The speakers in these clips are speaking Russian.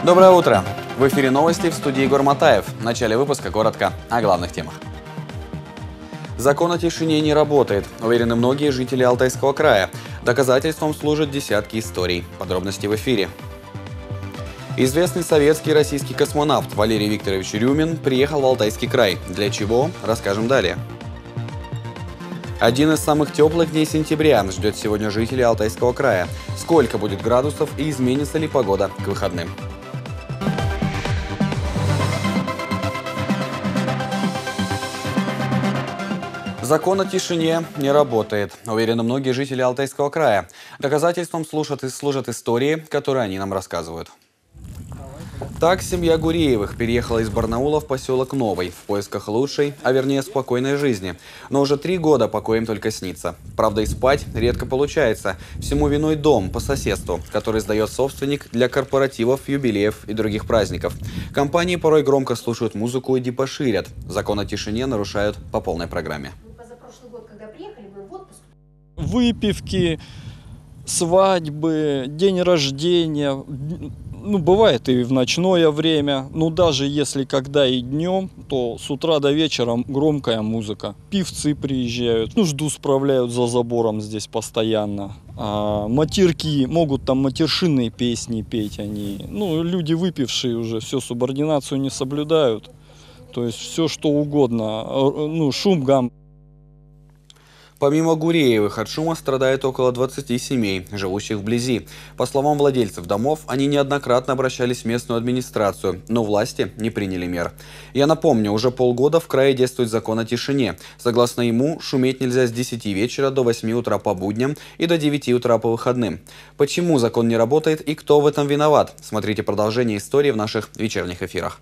Доброе утро! В эфире новости, в студии Егор Матаев. В начале выпуска коротко о главных темах. Закон о тишине не работает, уверены многие жители Алтайского края. Доказательством служат десятки историй. Подробности в эфире. Известный советский и российский космонавт Валерий Викторович Рюмин приехал в Алтайский край. Для чего? Расскажем далее. Один из самых теплых дней сентября ждет сегодня жителей Алтайского края. Сколько будет градусов и изменится ли погода к выходным? Закон о тишине не работает, уверены многие жители Алтайского края. Доказательством служат истории, которые они нам рассказывают. Так, семья Гуреевых переехала из Барнаула в поселок Новый в поисках лучшей, а вернее спокойной жизни. Но уже 3 года покой им только снится. Правда, и спать редко получается. Всему виной дом по соседству, который сдает собственник для корпоративов, юбилеев и других праздников. Компании порой громко слушают музыку и дебоширят. Закон о тишине нарушают по полной программе. Выпивки, свадьбы, день рождения. Бывает и в ночное время. Даже если когда и днем, то с утра до вечера громкая музыка. Певцы приезжают, жду справляют за забором здесь постоянно. Матерки, могут там матершинные песни петь они. Люди выпившие уже все, субординацию не соблюдают. То есть все что угодно. Шум, гам. Помимо Гуреевых, от шума страдает около 20 семей, живущих вблизи. По словам владельцев домов, они неоднократно обращались в местную администрацию, но власти не приняли мер. Я напомню, уже полгода в крае действует закон о тишине. Согласно ему, шуметь нельзя с 10 вечера до 8 утра по будням и до 9 утра по выходным. Почему закон не работает и кто в этом виноват? Смотрите продолжение истории в наших вечерних эфирах.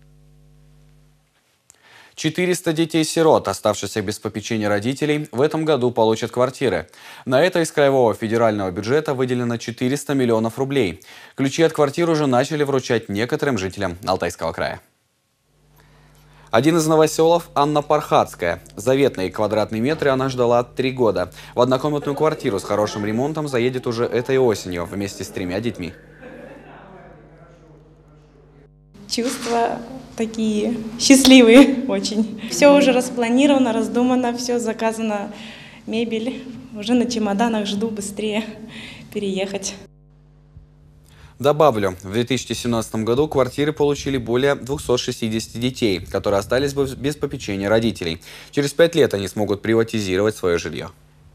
400 детей-сирот, оставшихся без попечения родителей, в этом году получат квартиры. На это из краевого федерального бюджета выделено 400 миллионов рублей. Ключи от квартир уже начали вручать некоторым жителям Алтайского края. Один из новоселов – Анна Пархатская. Заветные квадратные метры она ждала 3 года. В однокомнатную квартиру с хорошим ремонтом заедет уже этой осенью вместе с 3 детьми. Чувства такие счастливые очень. Все уже распланировано, раздумано, все заказано, мебель. Уже на чемоданах жду быстрее переехать. Добавлю, в 2017 году квартиры получили более 260 детей, которые остались без попечения родителей. Через 5 лет они смогут приватизировать свое жилье.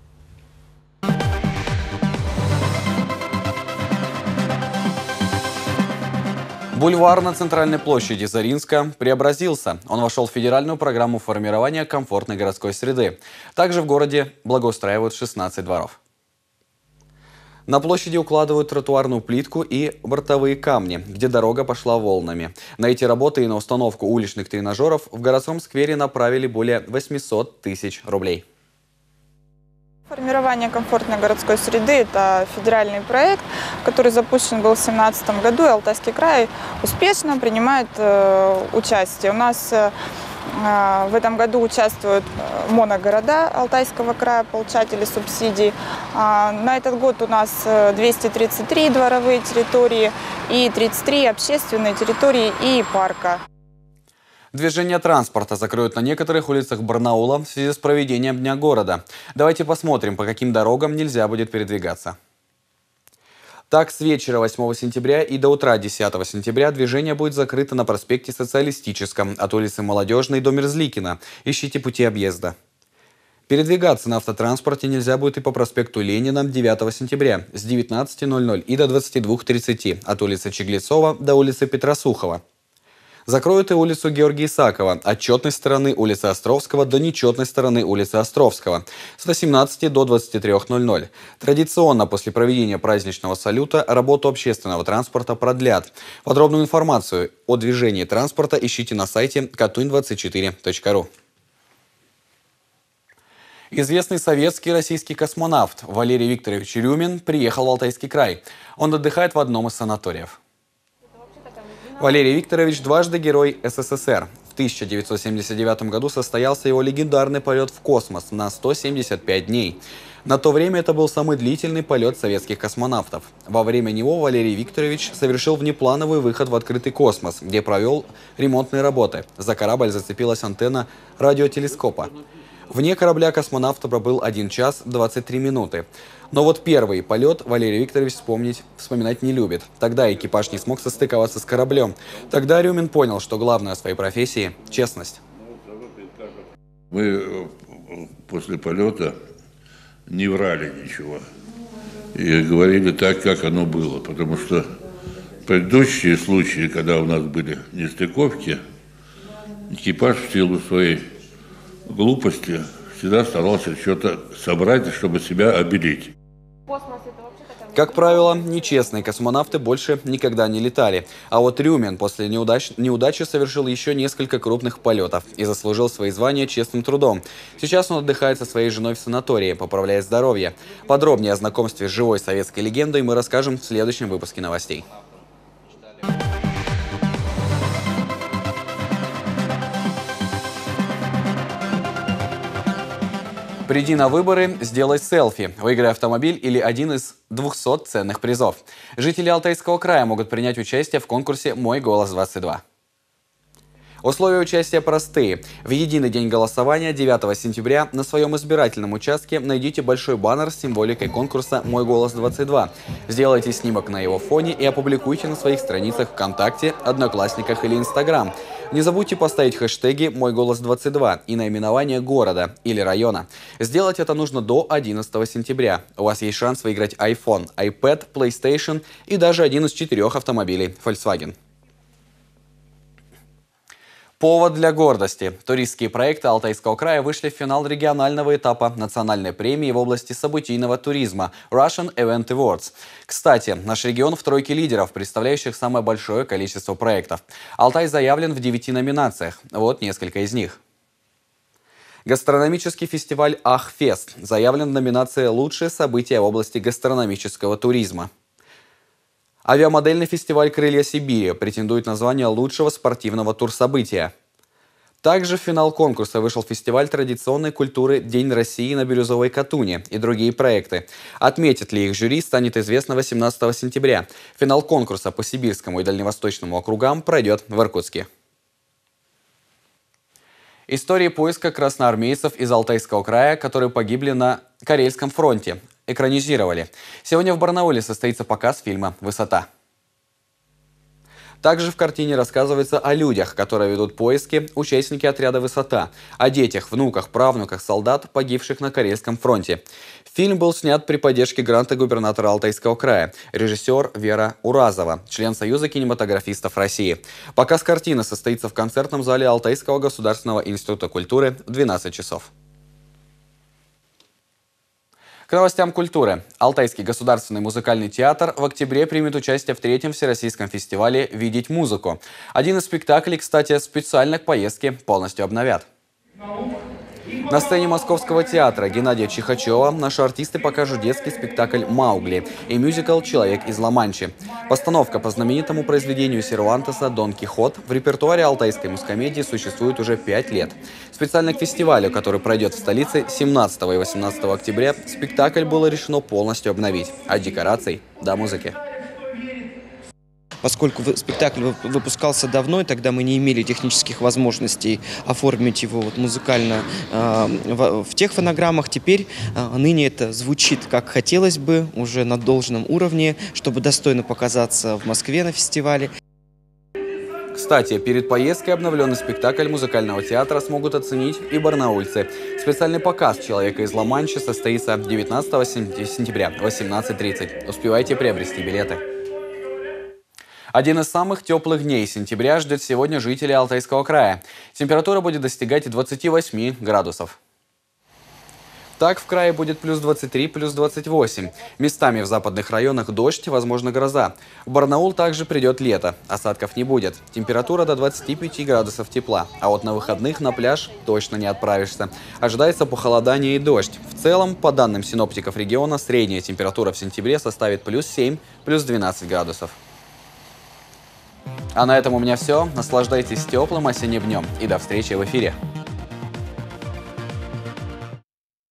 Бульвар на центральной площади Заринска преобразился. Он вошел в федеральную программу формирования комфортной городской среды. Также в городе благоустраивают 16 дворов. На площади укладывают тротуарную плитку и бортовые камни, где дорога пошла волнами. На эти работы и на установку уличных тренажеров в городском сквере направили более 800 тысяч рублей. Формирование комфортной городской среды – это федеральный проект, который запущен был в 2017 году, и Алтайский край успешно принимает участие. У нас в этом году участвуют моногорода Алтайского края, получатели субсидий. На этот год у нас 233 дворовые территории и 33 общественные территории и парка. Движение транспорта закроют на некоторых улицах Барнаула в связи с проведением Дня города. Давайте посмотрим, по каким дорогам нельзя будет передвигаться. Так, с вечера 8 сентября и до утра 10 сентября движение будет закрыто на проспекте Социалистическом от улицы Молодежной до Мерзликина. Ищите пути объезда. Передвигаться на автотранспорте нельзя будет и по проспекту Ленина 9 сентября с 19:00 и до 22:30 от улицы Чеглецова до улицы Петросухова. Закроют и улицу Георгия Исакова от четной стороны улицы Островского до нечетной стороны улицы Островского с 18 до 23:00. Традиционно после проведения праздничного салюта работу общественного транспорта продлят. Подробную информацию о движении транспорта ищите на сайте katuin24.ru. Известный советский и российский космонавт Валерий Викторович Рюмин приехал в Алтайский край. Он отдыхает в одном из санаториев. Валерий Викторович дважды Герой СССР. В 1979 году состоялся его легендарный полет в космос на 175 дней. На то время это был самый длительный полет советских космонавтов. Во время него Валерий Викторович совершил внеплановый выход в открытый космос, где провел ремонтные работы. За корабль зацепилась антенна радиотелескопа. Вне корабля космонавт пробыл 1 час 23 минуты. Но вот первый полет Валерий Викторович вспоминать не любит. Тогда экипаж не смог состыковаться с кораблем. Тогда Рюмин понял, что главное в своей профессии – честность. Мы после полета не врали ничего и говорили так, как оно было. Потому что предыдущие случаи, когда у нас были нестыковки, экипаж в силу своей глупости всегда старался что-то собрать, чтобы себя обелить. Как правило, нечестные космонавты больше никогда не летали. А вот Рюмин после неудачи совершил еще несколько крупных полетов и заслужил свои звания честным трудом. Сейчас он отдыхает со своей женой в санатории, поправляет здоровье. Подробнее о знакомстве с живой советской легендой мы расскажем в следующем выпуске новостей. Приди на выборы, сделай селфи, выиграй автомобиль или один из 200 ценных призов. Жители Алтайского края могут принять участие в конкурсе «Мой голос-22». Условия участия простые. В единый день голосования 9 сентября на своем избирательном участке найдите большой баннер с символикой конкурса «Мой голос-22». Сделайте снимок на его фоне и опубликуйте на своих страницах ВКонтакте, Одноклассниках или Инстаграм. Не забудьте поставить хэштеги «Мой голос-22» и наименование города или района. Сделать это нужно до 11 сентября. У вас есть шанс выиграть iPhone, iPad, PlayStation и даже один из 4 автомобилей Volkswagen. Повод для гордости. Туристские проекты Алтайского края вышли в финал регионального этапа национальной премии в области событийного туризма Russian Event Awards. Кстати, наш регион в тройке лидеров, представляющих самое большое количество проектов. Алтай заявлен в 9 номинациях. Вот несколько из них. Гастрономический фестиваль Ахфест заявлен в номинации «Лучшие события в области гастрономического туризма». Авиамодельный фестиваль «Крылья Сибири» претендует на звание лучшего спортивного турсобытия. Также в финал конкурса вышел фестиваль традиционной культуры «День России» на Бирюзовой Катуне и другие проекты. Отметит ли их жюри, станет известно 18 сентября. Финал конкурса по Сибирскому и Дальневосточному округам пройдет в Иркутске. Истории поиска красноармейцев из Алтайского края, которые погибли на Карельском фронте, экранизировали. Сегодня в Барнауле состоится показ фильма «Высота». Также в картине рассказывается о людях, которые ведут поиски, участники отряда «Высота», о детях, внуках, правнуках солдат, погибших на Карельском фронте. Фильм был снят при поддержке гранта губернатора Алтайского края, режиссер Вера Уразова, член Союза кинематографистов России. Показ картины состоится в концертном зале Алтайского государственного института культуры в 12 часов. К новостям культуры. Алтайский государственный музыкальный театр в октябре примет участие в 3-м всероссийском фестивале «Видеть музыку». Один из спектаклей, кстати, специально к поездке полностью обновят. На сцене Московского театра Геннадия Чихачева наши артисты покажут детский спектакль «Маугли» и мюзикл «Человек из Ла-Манчи». Постановка по знаменитому произведению Сервантеса «Дон Кихот» в репертуаре алтайской музкомедии существует уже 5 лет. Специально к фестивалю, который пройдет в столице 17 и 18 октября, спектакль было решено полностью обновить. От декораций до музыки. Поскольку спектакль выпускался давно, и тогда мы не имели технических возможностей оформить его музыкально в тех фонограммах, теперь ныне это звучит как хотелось бы, уже на должном уровне, чтобы достойно показаться в Москве на фестивале. Кстати, перед поездкой обновленный спектакль музыкального театра смогут оценить и барнаульцы. Специальный показ «Человека из Ла-Манчи» состоится 19 сентября в 18:30. Успевайте приобрести билеты. Один из самых теплых дней сентября ждет сегодня жителей Алтайского края. Температура будет достигать 28 градусов. Так в крае будет плюс 23, плюс 28. Местами в западных районах дождь, возможно гроза. В Барнаул также придет лето. Осадков не будет. Температура до 25 градусов тепла. А вот на выходных на пляж точно не отправишься. Ожидается похолодание и дождь. В целом, по данным синоптиков региона, средняя температура в сентябре составит плюс 7, плюс 12 градусов. А на этом у меня все. Наслаждайтесь теплым осенним днем и до встречи в эфире.